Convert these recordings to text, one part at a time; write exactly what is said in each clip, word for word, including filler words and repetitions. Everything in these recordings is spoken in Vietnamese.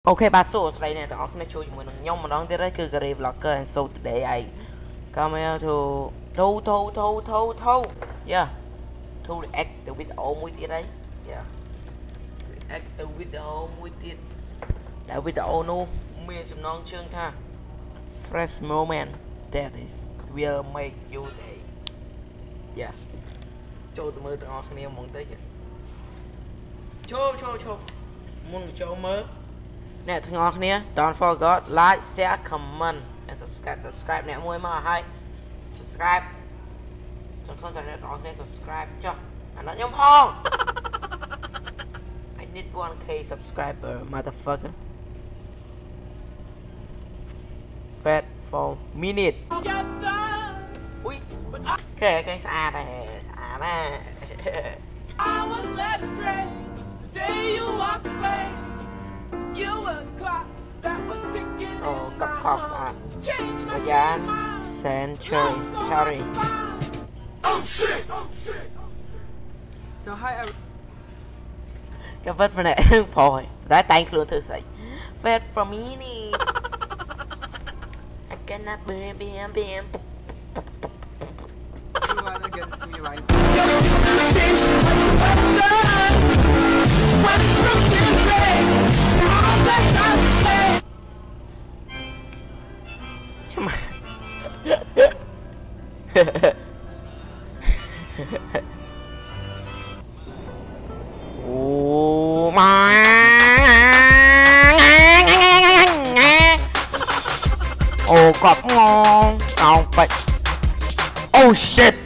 Okay, but so it's right now. I'm gonna show you when I'm on the right career vlogger, and so today I come here to to to to to to yeah to react the video with it right yeah react the video with it that video no me some non chương tha fresh moment that is will make you day yeah cho tụi mơ tụi ôngគ្នាមកទៅចូលចូលចូលមុនចូលមើលអ្នកទាំងអស់គ្នា don't forget like share comment and subscribe subscribe អ្នកមួយមកឲ្យ subscribe ចង់ខំតែអ្នកទាំងអស់គ្នា subscribe ចុះអាណខ្ញុំផង I need one K subscriber motherfucker wait for minute อุ้ยแค่แค่สะอาดแต่สะอาดนะ I was led astray the day you walked away. You were the clock that was ticking. Oh, cặp cọc sạch. Change my Gian Century. Sorry. Oh shit! Oh shit! So hi everyone. Cái vết này phổi. Đấy tay luôn thử sạch. Wait for me nè. I cannot be be be. You wanna get to see right? Come on. Oh my. Oh, cọp ngon. Không phải. Oh shit.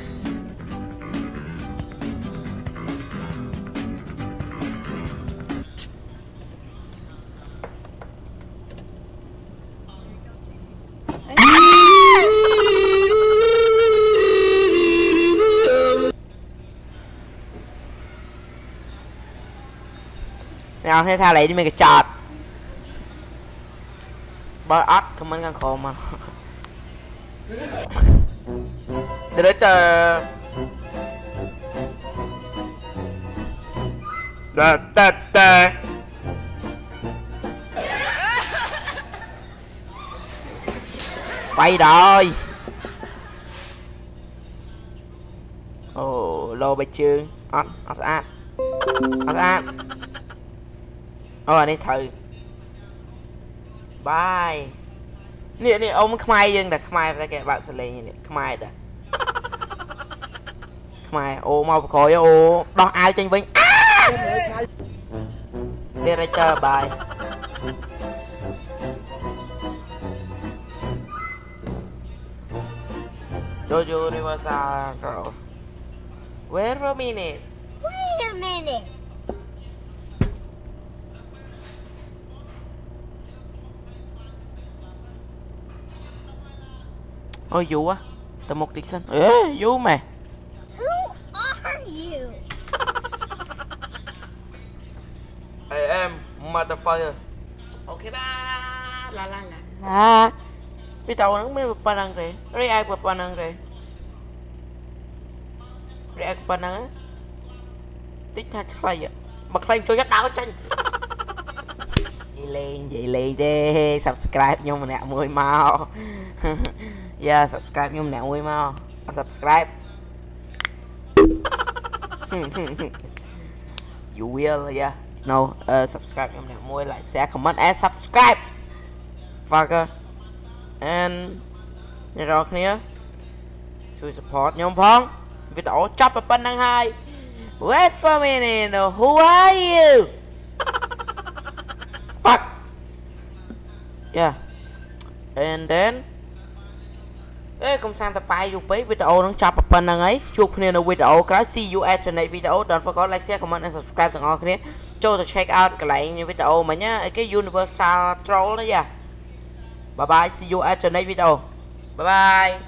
Nào thế tha lấy đi mấy cái chọt bơi ớt comment càng khổ mà để đấy chờ tê tê tê quay rồi ồ lô bạch chương ớt ớt át ớt át ồ anh ấy thử bye nè nè ông khai dân là khai ra kìa bạn sẽ lên nè khai đã khai ô mau khỏi ô đo ai tranh vinh director bye Dojo Universal rồi wait a minute Wait a minute. Ôi Vũ á, tao một tiết sinh. Ê, Vũ mà. Who are you? I am motherfucker. Ok ba. La la la la. Biết tao nó mới ba năng rồi. React ba năng rồi. React ba năng á. Tích tha khai ạ. Mà khai cho dắt đau chân. Vậy lên, vậy lên đi. Subscribe nhưng mà nè mười mau. Yeah, subscribe nhưng nè ui mau subscribe you will yeah no uh, subscribe nhưng nè mui lại share comment and subscribe fucker and như rồi kiaជួយ support ខ្ញុំផងវីដេអូចប់ប៉ុណ្ណឹងហើយ wait for me who are you fuck yeah and then ê công sang tập bài dục với video nó chập phần năng ấy chụp nên là video cái see you at the next video don't forget like share comment and subscribe từng ngõ kia cho tôi check out cái lại như video mà nhá cái universal troll đó nha bye bye see you at the next video bye bye